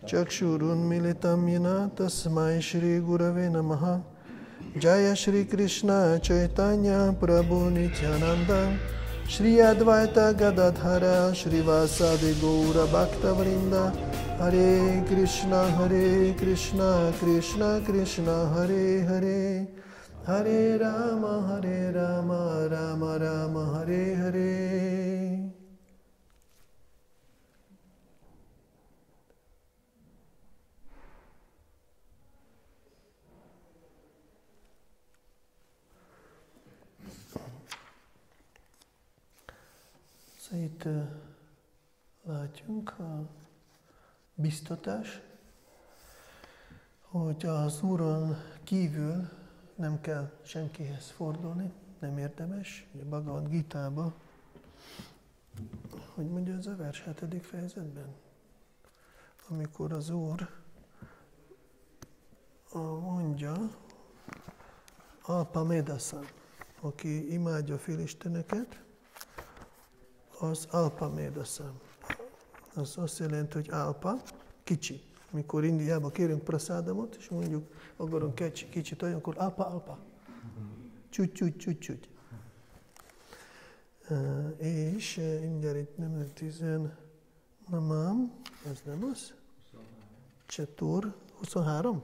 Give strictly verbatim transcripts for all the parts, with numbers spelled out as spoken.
Chakshurunmilitam yena tasmai Shri Gurave Namaha. Jaya Shri Krishna Chaitanya Prabhu Nityananda Shri Advaita Gadadhara Shri Vasadi Gaura Bhakta Vrinda. Hare Krishna Hare Krishna Krishna Krishna Hare Hare Hare Rama Hare Rama Rama Rama Hare Hare. Itt uh, látjunk a biztatás, hogy az Úron kívül nem kell senkihez fordulni, nem érdemes. Ugye Bhagavad Gitában, hogy mondja ez a vers hetedik fejezetben, amikor az Úr mondja, Alpa Medasan, aki imádja a filisteneket, az Alpa Medasan. Az azt jelenti, hogy Alpa, kicsi. Mikor Indiába kérünk prasádamot, és mondjuk, akarunk kicsi, kicsit olyan, akkor Alpa, Alpa. Csúgy, csúgy, csúgy, csúgy. Uh, és uh, mindjárt itt nem tizen, namám, ez nem az? Csatur, huszonhárom.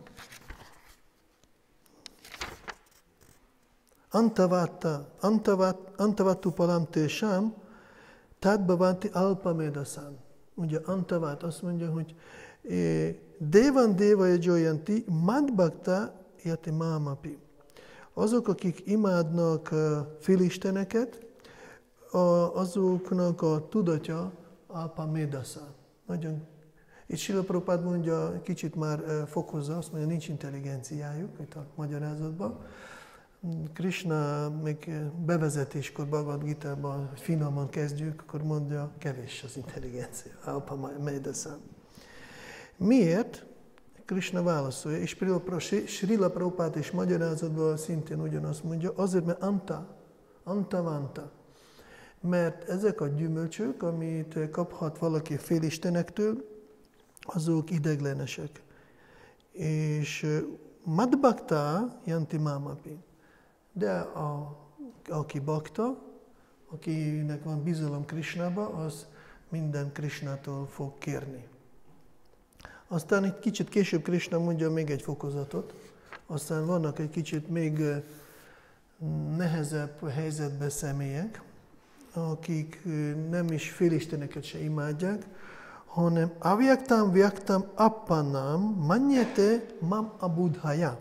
Antavatta, antavat, antavattu palam tésám, tadbhavanti Alpa Medasan. Ugye Antavat azt mondja, hogy Devan Devaja Joyanti Madbhakta Yati Mamapi. Azok, akik imádnak filisteneket, azoknak a tudatja Alpa Medasan. Nagyon. Itt Srila Prabhupád mondja, kicsit már fokozza, azt mondja, nincs intelligenciájuk, itt a magyarázatban. Krishna még bevezetéskor Bhagavad Gitában finoman kezdjük, akkor mondja, kevés az intelligencia, Alpa Medasan. Miért? Krishna válaszolja, és Srila Prabhupád és magyarázatban szintén ugyanazt mondja, azért, mert Anta, Antavanta. Mert ezek a gyümölcsök, amit kaphat valaki félistenektől, azok ideglenesek. És Madbhakta Yanti Mamapi. De a, aki bakta, akinek van bizalom Krishnába, az minden Krishnától fog kérni. Aztán egy kicsit később Krishna mondja még egy fokozatot, aztán vannak egy kicsit még nehezebb helyzetben személyek, akik nem is félisteneket se imádják, hanem avyaktam vyaktam appannam manyete mam abudhaya.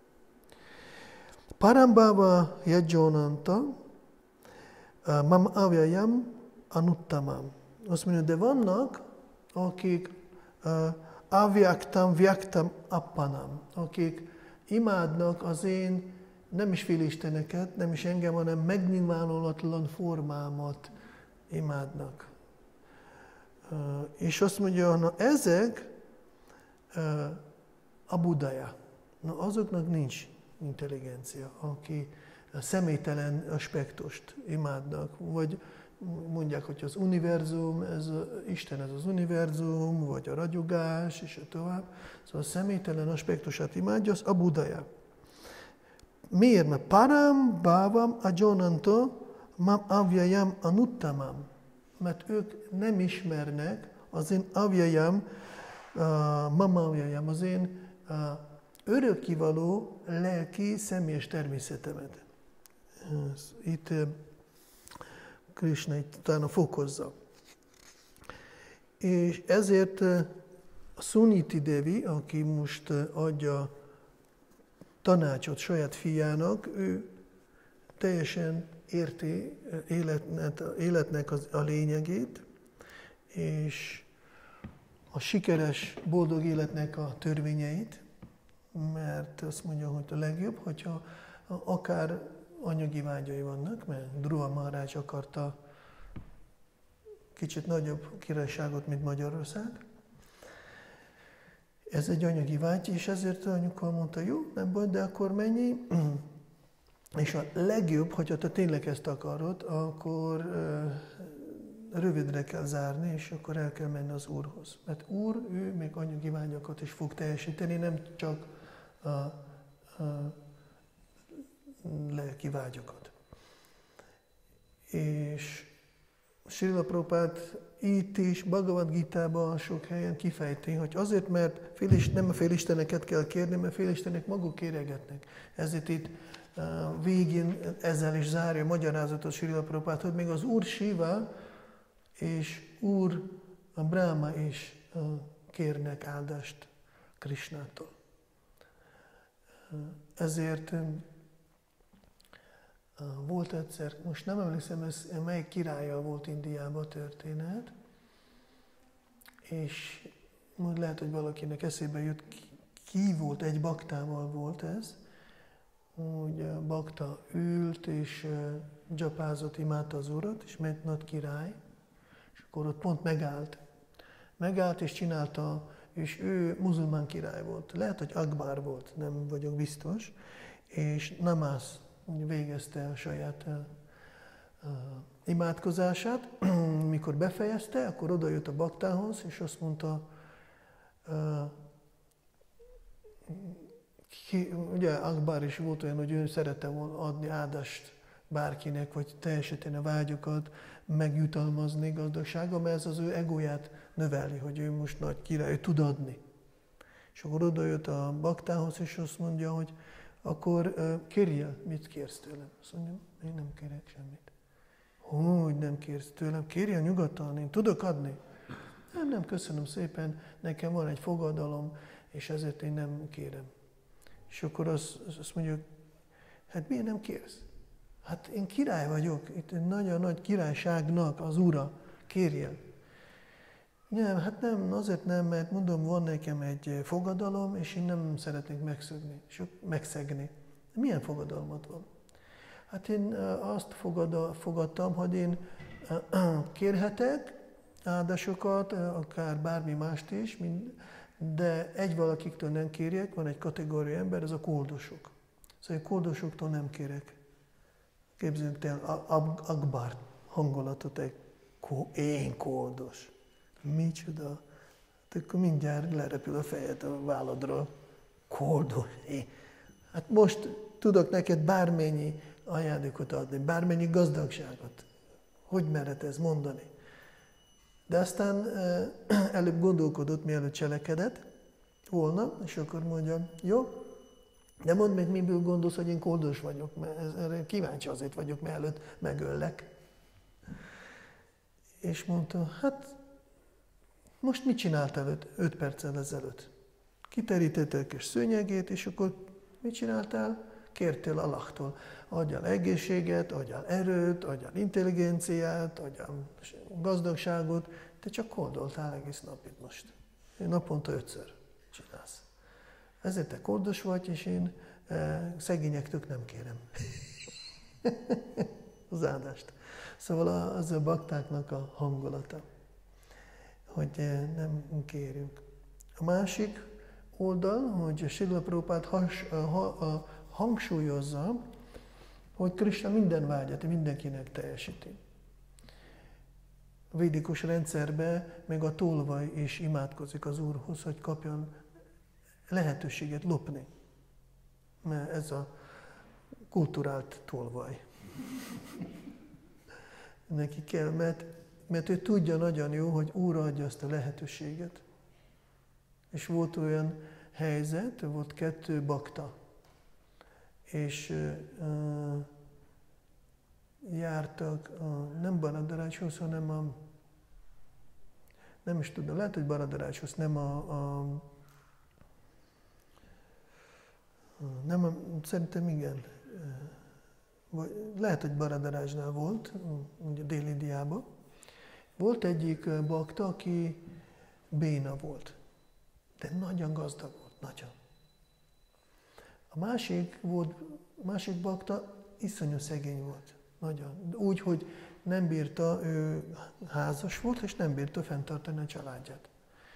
Parambhava yajjonanta mam avyayam anuttamam. Azt mondja, de vannak, akik avyaktam vyaktam appannam, akik imádnak az én nem is félisteneket, nem is engem, hanem megnyilvánulatlan formámat imádnak. Uh, és azt mondja, na ezek uh, abudaja. Na azoknak nincs intelligencia, aki a személytelen aspektust imádnak, vagy mondják, hogy az univerzum, ez a, Isten ez az univerzum, vagy a ragyogás, és a tovább. Szóval a személytelen aspektusát imádja, az abudaja. Miért? Mert param bhavam ajonanto mam avyayam anuttamam. Mert ők nem ismernek az én avyayam, uh, mam avyayam, az én uh, örökkivaló lelki személyes természetemet. Itt uh, Krishna itt utána fokozza. És ezért uh, Suniti Devi, aki most uh, adja tanácsot saját fiának, ő teljesen érti életnek, életnek az, a lényegét, és a sikeres, boldog életnek a törvényeit, mert azt mondja, hogy a legjobb, hogyha akár anyagi vágyai vannak, mert Dhruva Maharaj akarta kicsit nagyobb királyságot, mint Magyarország. Ez egy anyagi vágy, és ezért anyuka mondta, jó, nem baj, de akkor mennyi? És a legjobb, hogyha te tényleg ezt akarod, akkor rövidre kell zárni, és akkor el kell menni az Úrhoz. Mert Úr, ő még anyagi vágyakat is fog teljesíteni, nem csak a, a lelki vágyakat. És Srila Prabhupád itt is, Bhagavad Gitában sok helyen kifejti, hogy azért, mert félist, nem a félisteneket kell kérni, mert félistenek maguk kéregetnek. Ezért itt uh, végén ezzel is zárja a magyarázatot Srila Prabhupád, hogy még az Úr Siva és Úr a Brahma is uh, kérnek áldást Krishnától. Uh, ezért um, uh, volt egyszer, most nem emlékszem, ez melyik királlyal volt Indiában történet, és majd lehet, hogy valakinek eszébe jut, ki volt, egy baktával volt ez, hogy a bakta ült, és dzsapázott, imádta az Urat, és ment nagy király, és akkor ott pont megállt. Megállt, és csinálta, és ő muzulmán király volt. Lehet, hogy Akbar volt, nem vagyok biztos, és namáz végezte a saját uh, uh, imádkozását. Mikor befejezte, akkor odajött a baktához, és azt mondta, uh, ki, ugye Akbar is volt olyan, hogy ő szerette volna adni áldást bárkinek, vagy teljesíteni a vágyokat, megjutalmazni gazdagsága, mert ez az ő egóját növeli, hogy ő most nagy király, ő tud adni. És akkor odajött a baktához, és azt mondja, hogy akkor uh, kérjél, mit kérsz tőlem? Azt mondja, én nem kérek semmit. Hogy nem kérsz tőlem? Kérjél nyugodtan, én tudok adni. Nem, nem, köszönöm szépen, nekem van egy fogadalom, és ezért én nem kérem. És akkor azt, azt mondja, hát miért nem kérsz? Hát én király vagyok, itt egy nagyon nagy királyságnak az ura, kérjél. Nem, hát nem, azért nem, mert mondom, van nekem egy fogadalom, és én nem szeretnék megszegni. megszegni. Milyen fogadalmat van? Hát én azt fogadtam, hogy én kérhetek áldásokat, akár bármi mást is, de egy valakiktől nem kérjek, van egy kategória ember, ez a koldosok. Szóval a koldosoktól nem kérek. Képzeljük el Akbar hangulatot, egy én koldos. Micsoda? Hát akkor mindjárt lerepül a fejed a válladról. Koldos. Én. Hát most tudok neked bármennyi ajándékot adni, bármennyi gazdagságot. Hogy mered ez mondani? De aztán előbb gondolkodott, mielőtt cselekedett volna, és akkor mondja, jó, de mondd meg, miből gondolsz, hogy én koldos vagyok, mert erre kíváncsi azért vagyok, mielőtt megöllek. És mondta, hát most mit csináltál öt, öt perccel ezelőtt? Kiterítette a kis szőnyegét, és akkor mit csináltál? Kértél Allahtól, adjál egészséget, adjál erőt, adjál intelligenciát, adjál gazdagságot, te csak koldoltál egész nap itt most. Én naponta ötször csinálsz. Ezért te koldos vagy, és én e, szegényektől nem kérem az áldást. Szóval az a baktáknak a hangulata, hogy nem kérünk. A másik oldal, hogy Srila Prabhupád has, ha, ha, hangsúlyozza, hogy Krishna minden vágyat mindenkinek teljesíti. A védikus rendszerben még a tolvaj is imádkozik az Úrhoz, hogy kapjon lehetőséget lopni. Mert ez a kulturált tolvaj. Neki kell, mert, mert ő tudja nagyon jó, hogy Úr adja azt a lehetőséget. És volt olyan helyzet, volt kettő bakta, és uh, jártak, uh, nem Baradarácshoz, hanem a, nem is tudom, lehet, hogy Baradarácshoz, nem a, a nem, a, szerintem igen, vagy lehet, hogy Baradarácsnál volt, ugye Dél-Indiában. Volt egyik bakta, aki béna volt, de nagyon gazdag volt, nagyon. A másik volt, másik bakta iszonyú szegény volt, nagyon. Úgy, hogy nem bírta, ő házas volt, és nem bírta fenntartani a családját.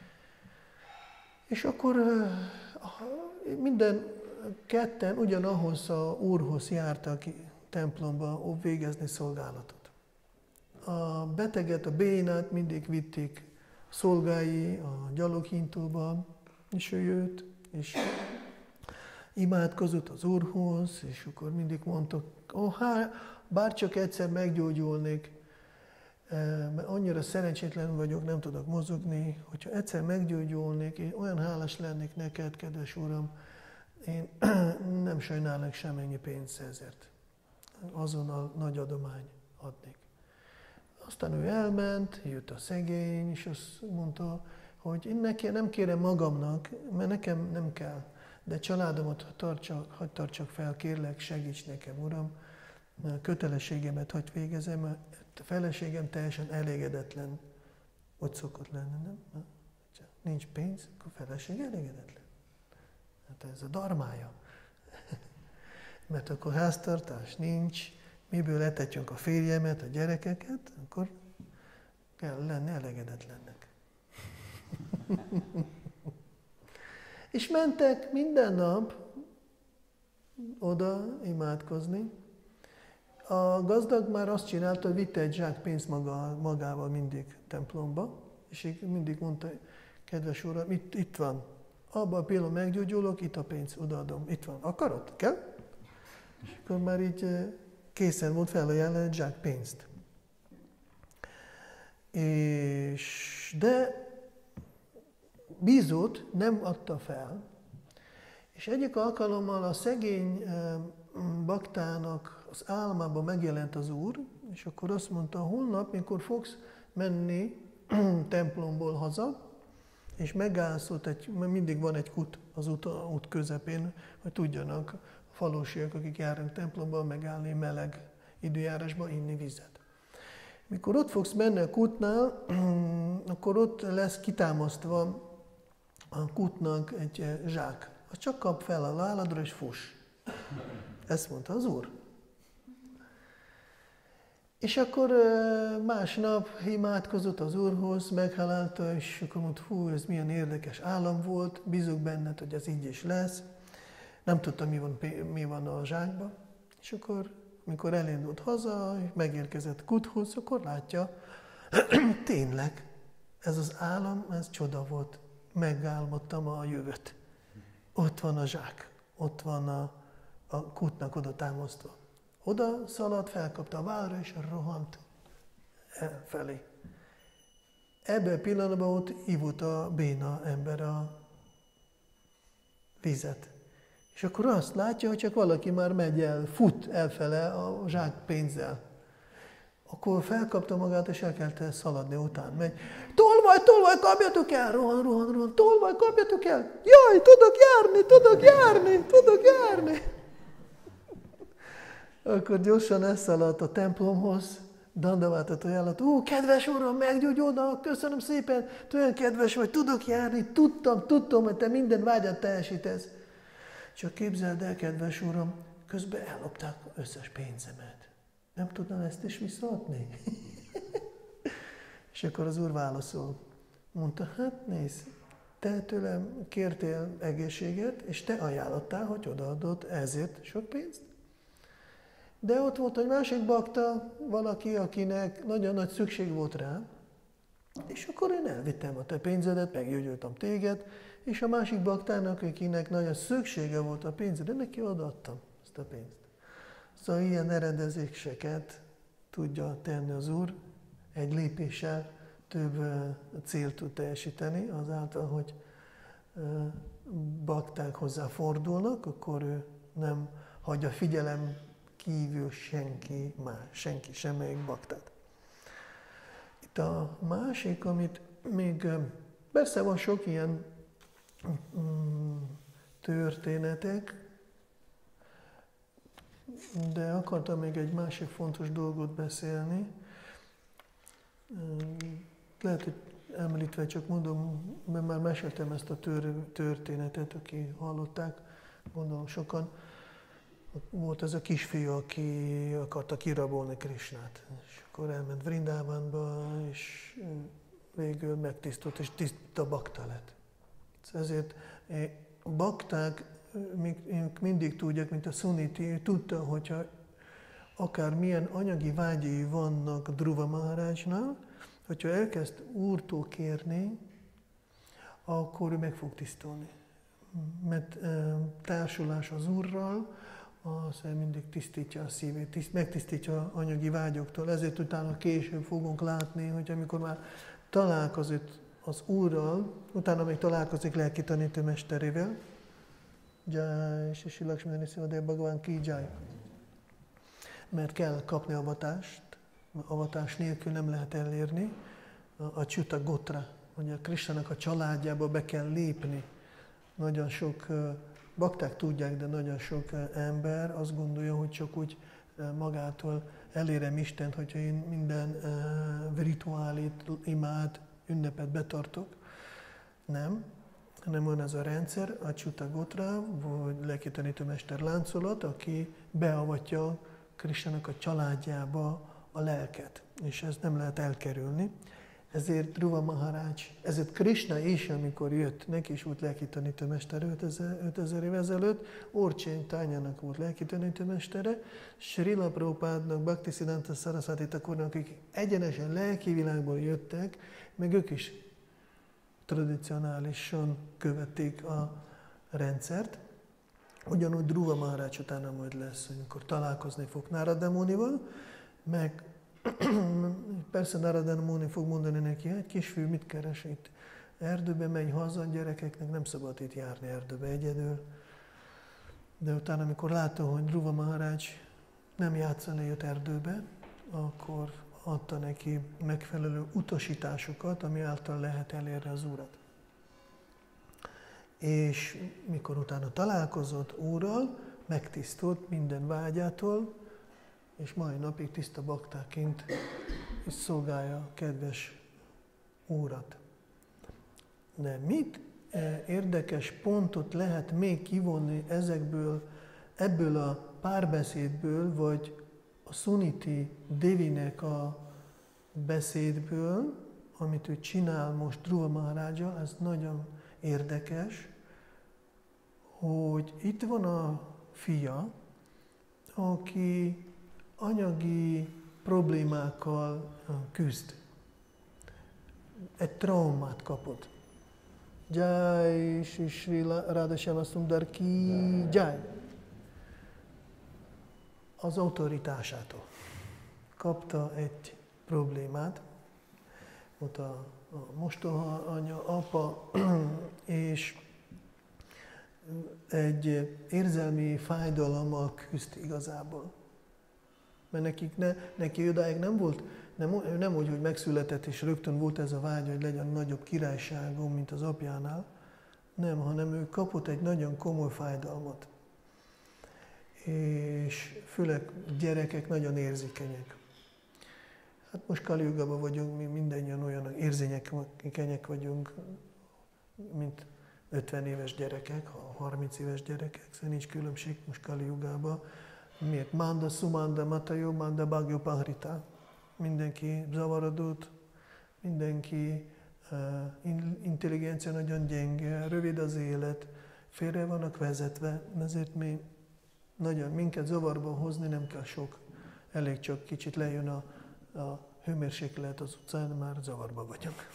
És akkor minden ketten ugyanahhoz a Úrhoz jártak templomba végezni szolgálatot. a beteget, a bénát mindig vitték szolgái a gyaloghintóba, és ő jött, és imádkozott az Úrhoz, és akkor mindig mondtak, ó, hát, bár csak egyszer meggyógyulnék, mert annyira szerencsétlen vagyok, nem tudok mozogni, hogyha egyszer meggyógyulnék, én olyan hálás lennék neked, kedves Uram, én nem sajnálok semmennyi pénzt ezért. Azonnal nagy adomány adnék. Aztán ő elment, jött a szegény, és azt mondta, hogy én neki nem kérem magamnak, mert nekem nem kell, de családomat tartsak, hadd tartsak fel, kérlek, segíts nekem, Uram, kötelességemet hadd végezem, mert a feleségem teljesen elégedetlen, ott szokott lenni, nem? Nincs pénz, akkor a feleség elégedetlen. Hát ez a darmája. Mert akkor háztartás nincs, miből etetjük a férjemet, a gyerekeket, akkor kell lenni elégedetlennek. És mentek minden nap oda imádkozni. A gazdag már azt csinálta, hogy vitte egy zsák pénzt maga, magával mindig templomba, és mindig mondta, kedves Uram, itt, itt van, abban a pillanatban meggyógyulok, itt a pénz, odaadom, itt van. Akarod? Kell? És akkor már így készen volt felajánlani egy zsák pénzt. És, de bízott, nem adta fel, és egyik alkalommal a szegény baktának az álmában megjelent az Úr, és akkor azt mondta, holnap, mikor fogsz menni templomból haza, és megállsz ott, egy, mert mindig van egy kút az út, út közepén, hogy tudjanak a falusiak, akik járnak templomban, megállni meleg időjárásban, inni vizet. Mikor ott fogsz menni a kútnál, akkor ott lesz kitámasztva a kútnak egy zsák. Azt csak kap fel a válladra és fuss. Ezt mondta az Úr. És akkor másnap imádkozott az Úrhoz, meghálálta, és akkor mondta, hú, ez milyen érdekes állam volt, bízok benned, hogy ez így is lesz. Nem tudtam, mi van, mi van a zsákban. És akkor, amikor elindult haza, megérkezett kuthoz, akkor látja, tényleg, ez az állam, ez csoda volt. Megálmodtam a jövőt. Ott van a zsák, ott van a, a kutnak oda támasztva. Oda szaladt, felkapta a vállra, és rohant elfelé. Ebben a pillanatban ott ivott a béna ember a vizet. És akkor azt látja, hogy csak valaki már megy el, fut elfele a zsák pénzzel. Akkor felkapta magát, és elkezdte szaladni után. Megy, tolvaj, tolvaj, kapjatok el! Rohan, rohan, rohan, tolvaj, kapjatok el! Jaj, tudok járni, tudok járni, tudok járni! Akkor gyorsan elszaladt a templomhoz, dandaváltat ajánlat. Ó, kedves Uram, meggyógyulna, köszönöm szépen, te olyan kedves vagy, tudok járni, tudtam, tudtam, hogy te minden vágyat teljesítesz. Csak képzeld el, kedves Uram, közben ellopták összes pénzemet. Nem tudnám ezt is visszaadni? És akkor az Úr válaszol. Mondta, hát nézd, te tőlem kértél egészséget, és te ajánlottál, hogy odaadod ezért sok pénzt. De ott volt egy másik bakta, valaki, akinek nagyon nagy szükség volt rá, és akkor én elvittem a te pénzedet, meggyógyultam téged, és a másik baktának, akinek nagyon szüksége volt a pénzedre, neki odaadtam ezt a pénzt. Szóval ilyen eredezéseket tudja tenni az Úr, egy lépéssel több célt tud teljesíteni, azáltal, hogy bakták hozzá fordulnak, akkor ő nem hagyja figyelem kívül senki más, senki, semmelyik baktát. Itt a másik, amit még, persze van sok ilyen történetek, de akartam még egy másik fontos dolgot beszélni. Lehet, hogy említve csak mondom, mert már meséltem ezt a történetet, aki hallották, gondolom sokan. Volt ez a kisfiú, aki akarta kirabolni Krisnát, és akkor elment Vrindávánba, és végül megtisztult, és tiszta bakta lett. Ezért bakták mindig tudják, mint a Suniti, tudta, hogyha akár milyen anyagi vágyai vannak Dhruva Maharajnál, hogyha elkezd Úrtól kérni, akkor ő meg fog tisztulni. Mert e, társulás az Úrral, az mindig tisztítja a szívét, tiszt, megtisztítja anyagi vágyoktól. Ezért utána később fogunk látni, hogy amikor már találkozik az Úrral, utána még találkozik lelki tanítómesterével, Jai Sri Lakshmani Sivadeva Bhagavan ki Jai. Mert kell kapni avatást, avatás nélkül nem lehet elérni a Csuta Gotra, hogy a Krisnának a családjába be kell lépni. Nagyon sok bakták tudják, de nagyon sok ember azt gondolja, hogy csak úgy magától elérem Istent, hogyha én minden rituálit, imád, ünnepet betartok. Nem, hanem van ez a rendszer, a Csuta Gotra, vagy lelki tanítómester láncolat, aki beavatja Krisnának a családjába a lelket, és ezt nem lehet elkerülni. Ezért Dhruva Maharaj, ezért Krishna is, amikor jött, neki is volt lelki tanítómester ötezer év ezelőtt, Úr Chaitanya-nak volt lelki tanítómestere, Srila Prabhupádnak, Bhaktisiddhanta Saraswati Thakurnak, akik egyenesen lelki világból jöttek, meg ők is tradicionálisan követték a rendszert. Ugyanúgy Dhruva Maharaj utána majd lesz, amikor találkozni fog Narada Munival, meg persze Narada Muni fog mondani neki, egy kisfiú, mit keres itt? Erdőbe menj haza, gyerekeknek nem szabad itt járni erdőbe egyedül. De utána, amikor látta, hogy Dhruva Maharaj nem játszani jött erdőbe, akkor adta neki megfelelő utasításokat, ami által lehet elérni az Urat. És mikor utána találkozott Úrral, megtisztult minden vágyától, és mai napig tiszta baktáként is szolgálja a kedves Úrat. De mit érdekes pontot lehet még kivonni ezekből, ebből a párbeszédből, vagy a Suniti Devinek a beszédből, amit ő csinál most Dhruva Maharaja, ez nagyon érdekes, hogy itt van a fia, aki anyagi problémákkal küzd. Egy traumát kapott. Jai Shri Shri Radha Shyama Sundar ki Jai. Az autoritásától kapta egy problémát. Ott a, a mostoha anya, apa, és egy érzelmi fájdalommal küzd igazából. Mert nekik ne, neki odáig nem volt, nem, nem úgy, hogy megszületett, és rögtön volt ez a vágy, hogy legyen nagyobb királyságom, mint az apjánál. Nem, hanem ő kapott egy nagyon komoly fájdalmat. És főleg gyerekek nagyon érzékenyek. Hát most Kali Jugában vagyunk, mi mindannyian olyan érzékenyek vagyunk, mint ötven éves gyerekek, harminc éves gyerekek, szóval nincs különbség most Kali Jugában. Miért? Manda, Sumanda, Matayo, Manda, Bhagyo, Pahrita. Mindenki zavarodott, mindenki uh, intelligencia nagyon gyenge, rövid az élet, félre vannak vezetve, ezért mi nagyon minket zavarba hozni nem kell sok. Elég csak kicsit lejön a, a hőmérséklet az utcán, már zavarba vagyunk.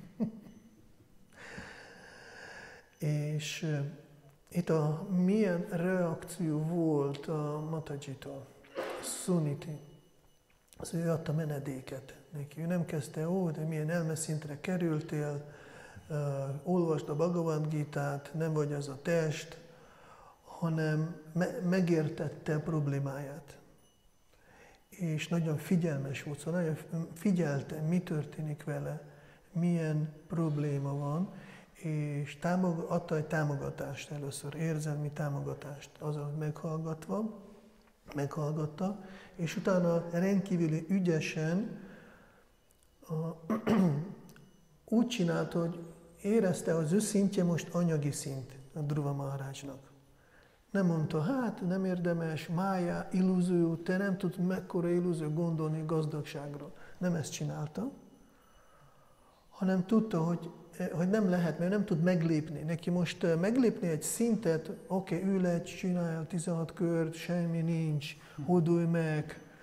És uh, itt a milyen reakció volt a Matajitól, Suniti. Az ő adta menedéket neki. Ő nem kezdte, ó, de milyen elmeszintre kerültél, uh, olvasd a Bhagavad Gitát, nem vagy az a test, hanem me- megértette a problémáját. És nagyon figyelmes volt, szóval nagyon figyelte, mi történik vele, milyen probléma van, és támog, adta egy támogatást először, érzelmi támogatást, azon meghallgatva, meghallgatta, és utána rendkívüli ügyesen a, úgy csinálta, hogy érezte, hogy az ő szintje most anyagi szint a Dhruva Maharajnak. Nem mondta, hát nem érdemes, mája, illúzió, te nem tudsz mekkora illúzió gondolni gazdagságról. Nem ezt csinálta, hanem tudta, hogy, hogy nem lehet, mert nem tud meglépni. Neki most meglépni egy szintet, oké, okay, ülj le, csinálj tizenhat kört, semmi nincs, hódulj meg,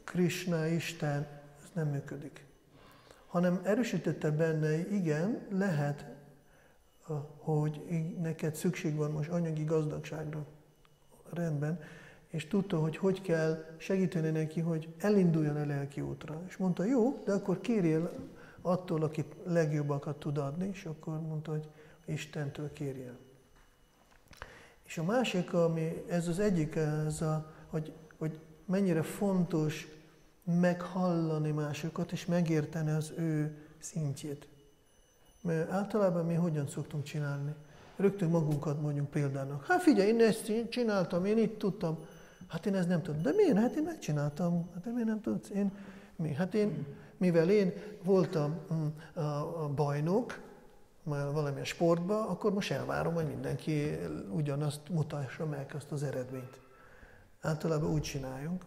Krishna, Isten, ez nem működik. Hanem erősítette benne, igen, lehet, hogy neked szükség van most anyagi gazdagságra. Rendben. És tudta, hogy hogy kell segíteni neki, hogy elinduljon a lelki útra. És mondta, jó, de akkor kérjél attól, aki legjobbakat tud adni, és akkor mondta, hogy Istentől kérjél. És a másik, ami, ez az egyik, ez a, hogy, hogy mennyire fontos meghallani másokat, és megérteni az ő szintjét. Mert általában mi hogyan szoktunk csinálni? Rögtön magunkat mondjuk példának. Hát figyelj, én ezt csináltam, én itt tudtam. Hát én ezt nem tudom. De miért? Hát én megcsináltam. Hát de miért nem tudsz? Én, mi? Hát én, mivel én voltam a, a bajnok, valamilyen sportban, akkor most elvárom, hogy mindenki ugyanazt mutassa meg, azt az eredményt. Általában úgy csináljunk.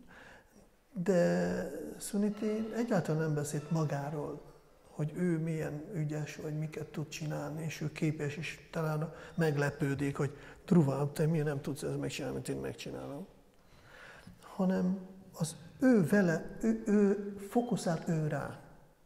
De Suniti egyáltalán nem beszélt magáról, hogy ő milyen ügyes, vagy miket tud csinálni, és ő képes, és talán meglepődik, hogy Dhruva, te miért nem tudsz ezt megcsinálni, mint én megcsinálom. Hanem az ő vele, ő, ő fokuszált ő rá.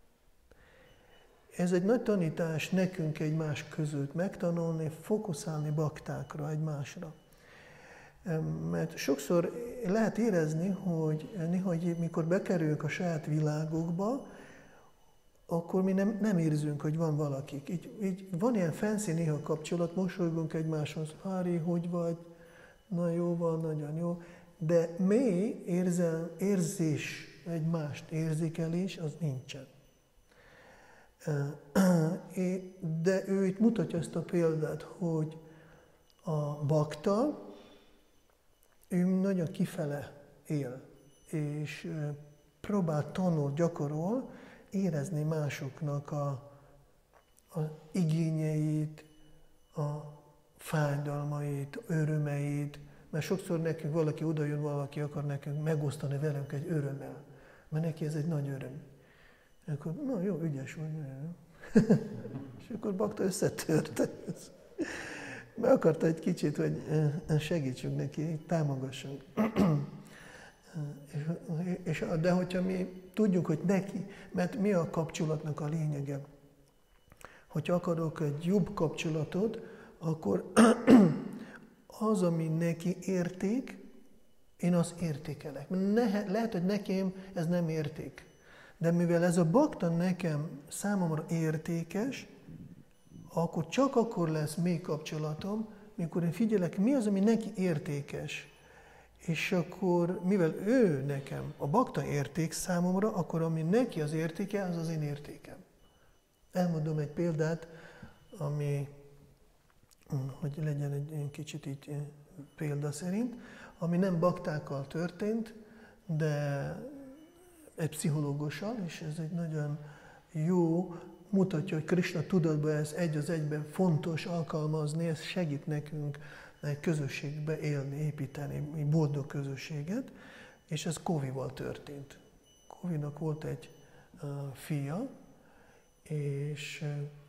Ez egy nagy tanítás nekünk egymás között megtanulni, fokuszálni baktákra, egymásra. Mert sokszor lehet érezni, hogy néha, mikor bekerülünk a saját világokba, akkor mi nem, nem érzünk, hogy van valakik. Így, így van ilyen fancy néha kapcsolat, mosolygunk egymáshoz, Hári, hogy vagy? Na jó van, nagyon jó. De mély érzel, érzés, egymást érzékelés, az nincsen. De ő itt mutatja ezt a példát, hogy a bakta, ő nagyon kifele él, és próbál tanul, gyakorol, érezni másoknak a, a igényeit, a fájdalmait, örömeit, mert sokszor nekünk valaki odajön, valaki akar nekünk megosztani velünk egy örömmel, mert neki ez egy nagy öröm. És akkor, na jó, ügyes vagy, és akkor bakta összetört. Mert akarta egy kicsit, hogy segítsünk neki, támogassunk. És, de hogyha mi tudjuk, hogy neki, mert mi a kapcsolatnak a lényege? Hogyha akarok egy jobb kapcsolatot, akkor az, ami neki érték, én azt értékelek. Ne, lehet, hogy nekem ez nem érték. De mivel ez a bakta nekem számomra értékes, akkor csak akkor lesz mély kapcsolatom, mikor én figyelek, mi az, ami neki értékes. És akkor, mivel ő nekem a bakta érték számomra, akkor ami neki az értéke, az az én értékem. Elmondom egy példát, ami, hogy legyen egy kicsit így példa szerint, ami nem baktákkal történt, de egy pszichológussal, és ez egy nagyon jó, mutatja, hogy Krishna tudatban ez egy az egyben fontos alkalmazni, ez segít nekünk egy közösségbe élni, építeni, egy boldog közösséget, és ez Kovival történt. Kovinak volt egy uh, fia, és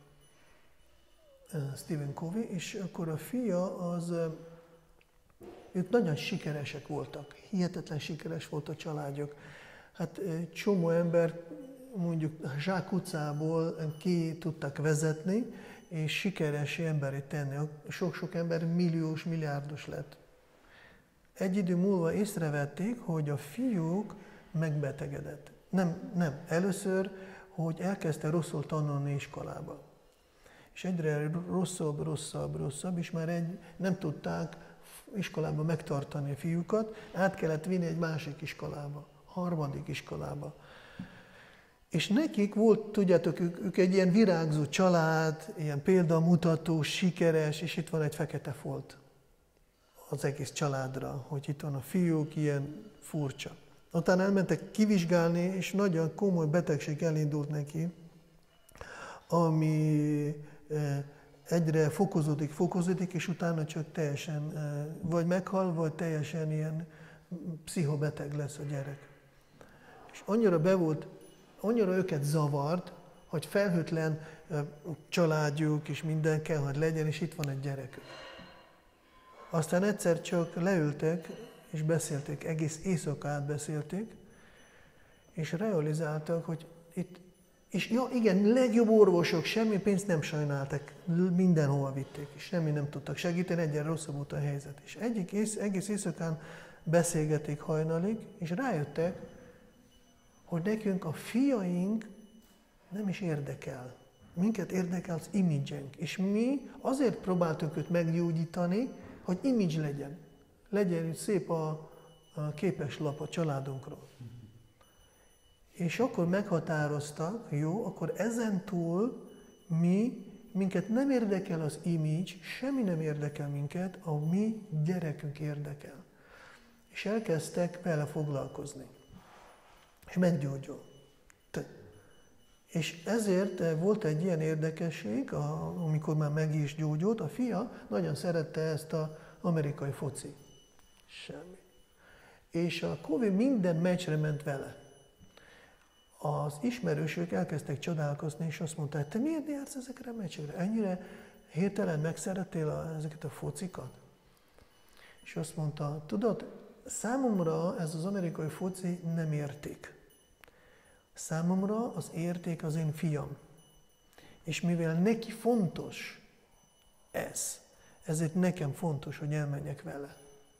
uh, Stephen Covey, és akkor a fia az, uh, ők nagyon sikeresek voltak, hihetetlen sikeres volt a családjuk. Hát egy csomó ember mondjuk Zsák utcából ki tudtak vezetni, és sikeres emberi tenni. Sok-sok ember milliós, milliárdos lett. Egy idő múlva észrevették, hogy a fiúk megbetegedett. Nem, nem. Először, hogy elkezdte rosszul tanulni iskolába. És egyre rosszabb, rosszabb, rosszabb, és már egy, nem tudták iskolába megtartani a fiúkat, át kellett vinni egy másik iskolába, harmadik iskolába. És nekik volt, tudjátok, ők, ők egy ilyen virágzó család, ilyen példamutató, sikeres, és itt van egy fekete folt az egész családra, hogy itt van a fiúk, ilyen furcsa. Utána elmentek kivizsgálni, és nagyon komoly betegség elindult neki, ami egyre fokozódik, fokozódik, és utána csak teljesen vagy meghal, vagy teljesen ilyen pszichobeteg lesz a gyerek. És annyira be volt, annyira őket zavart, hogy felhőtlen családjuk és minden kell, hogy legyen, és itt van egy gyerekük. Aztán egyszer csak leültek, és beszélték, egész éjszaka át beszélték, és realizáltak, hogy itt, és ja, igen, legjobb orvosok, semmi pénzt nem sajnáltak, mindenhova vitték, és semmi nem tudtak segíteni, egyre rosszabb volt a helyzet. És egyik ész, egész éjszakán beszélgetik hajnalig, és rájöttek, hogy nekünk a fiaink nem is érdekel. Minket érdekel az imidzsenk, és mi azért próbáltunk őt meggyógyítani, hogy image legyen. Legyen szép a, a képeslap a családunkról. És akkor meghatároztak, jó, akkor ezentúl mi, minket nem érdekel az image, semmi nem érdekel minket, a mi gyerekünk érdekel. És elkezdtek vele foglalkozni. És meggyógyul. És ezért volt egy ilyen érdekesség, amikor már meg is gyógyult, a fia nagyon szerette ezt az amerikai foci. Semmi. És a Covid minden meccsre ment vele. Az ismerősök elkezdtek csodálkozni, és azt mondták, te miért jársz ezekre a meccsekre? Ennyire hirtelen megszerettél a, ezeket a focikat? És azt mondta, tudod, számomra ez az amerikai foci nem érték. Számomra az érték az én fiam. És mivel neki fontos ez, ezért nekem fontos, hogy elmenjek vele.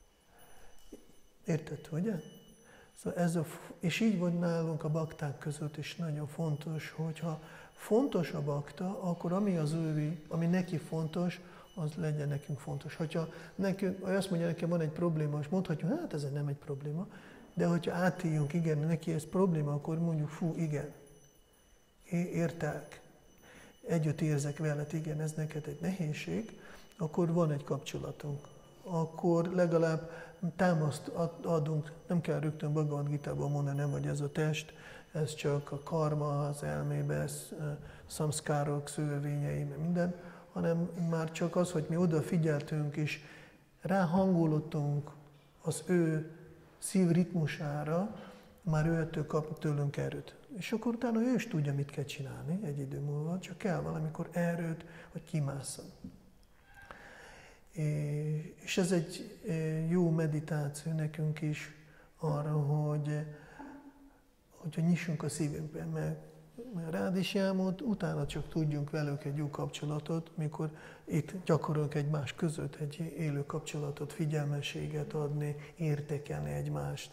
Érted, ugye? Szóval ez a, és így van nálunk a bakták között is nagyon fontos, hogyha fontos a bakta, akkor ami az ővi, ami neki fontos, az legyen nekünk fontos. Hogyha nekünk, azt mondja, nekem van egy probléma, és mondhatjuk, hát ez nem egy probléma, de hogyha átíjunk, igen, neki ez probléma, akkor mondjuk, fú, igen, értek, együtt érzek veled, igen, ez neked egy nehézség, akkor van egy kapcsolatunk. Akkor legalább támaszt adunk, nem kell rögtön Bhagavad Gitában mondani, nem, hogy ez a test, ez csak a karma, az elmébe, ez szamszkárok, szövevényei, minden, hanem már csak az, hogy mi odafigyeltünk és ráhangolottunk az ő szívritmusára, már ő ettől kap tőlünk erőt. És akkor utána ő is tudja, mit kell csinálni egy idő múlva, csak kell valamikor erőt, hogy kimásszon. És ez egy jó meditáció nekünk is arra, hogy, hogy nyissunk a szívünkben, mert rád is elmúlt, utána csak tudjunk velük egy jó kapcsolatot, mikor itt gyakorolunk egymás között egy élő kapcsolatot, figyelmességet adni, értékelni egymást,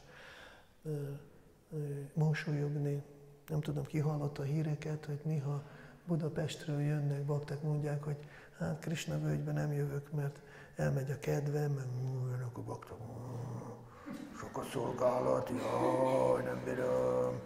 mosolyogni. Nem tudom, ki hallotta a híreket, hogy néha Budapestről jönnek, bakták mondják, hogy hát Krisna völgyben nem jövök, mert elmegy a kedvem, meg jönnek a bakták, sok a szolgálat, jaj, nem bírom.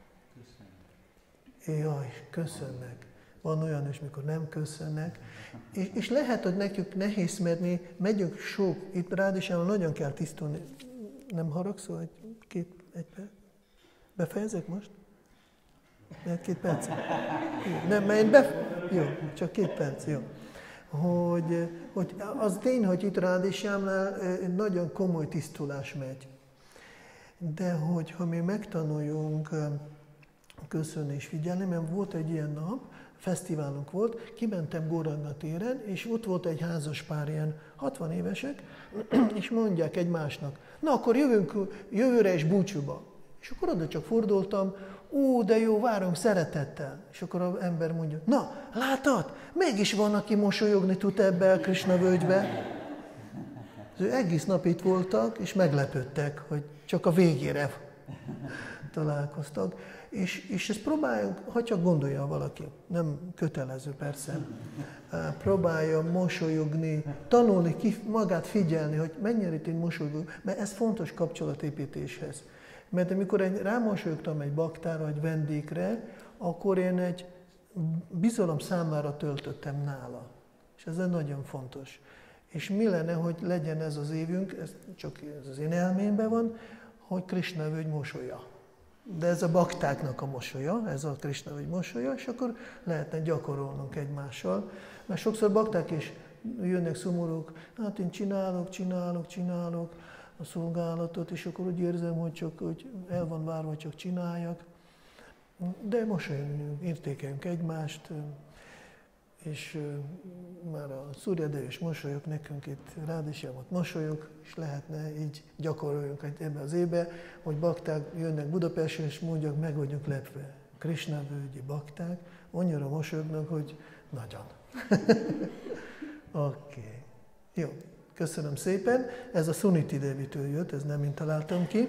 Jaj, köszönnek. Van olyan is, mikor nem köszönnek. És, és lehet, hogy nekünk nehéz, mert mi megyünk sok, itt Rádisában nagyon kell tisztulni. Nem haragszol, egy két, egy perc? Befejezek most? Két perc? Jó, nem, mert én bef... Jó, csak két perc, jó. Hogy, hogy az tény, hogy itt Rádisjámnál nagyon komoly tisztulás megy. De hogyha mi megtanuljunk köszönni és figyelni, mert volt egy ilyen nap, fesztiválunk volt, kimentem Góranga téren, és ott volt egy házas pár, ilyen hatvan évesek, és mondják egymásnak, na akkor jövünk jövőre és búcsúba. És akkor oda csak fordultam, ó, de jó, várunk szeretettel. És akkor az ember mondja, na, látod, mégis van, aki mosolyogni tud ebbe a Krisna völgybe. Ő egész nap itt voltak, és meglepődtek, hogy csak a végére találkoztak. És, és ezt próbáljuk, ha csak gondolja valaki, nem kötelező persze, próbálja mosolyogni, tanulni, magát figyelni, hogy mennyire én mosolygok, mert ez fontos kapcsolatépítéshez. Mert amikor én rámosolyogtam egy baktára, egy vendégre, akkor én egy bizalom számára töltöttem nála. És ez nagyon fontos. És mi lenne, hogy legyen ez az évünk, ez csak ez az én elmémben van, hogy Krisna völgy mosolya. De ez a baktáknak a mosolya, ez a Krisna völgy mosolya, és akkor lehetne gyakorolnunk egymással. Mert sokszor bakták is jönnek szomorúk, hát én csinálok, csinálok, csinálok a szolgálatot, és akkor úgy érzem, hogy csak hogy el van várva, csak csináljak. De mosolyogjunk, értékeljünk egymást, és már a Szúrjade is mosolyog, nekünk itt Rádisjámot mosolyog, és lehetne így gyakoroljunk ebbe az évbe, hogy bakták jönnek Budapestre, és mondják, meg vagyunk lepve. Krisna völgyi bakták annyira mosolyognak, hogy nagyon. Oké. Okay. Jó, köszönöm szépen. Ez a Suniti Devitől jött, ez nem én találtam ki.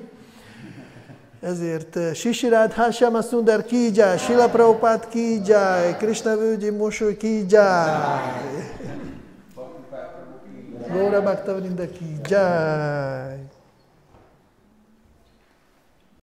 Ezért Sisi Radha Shyama Sundar ki jai, Srila Prabhupada ki jai, Krishna völgyi mosoly ki jai, Gaura Bhakta Vrinda ki jai.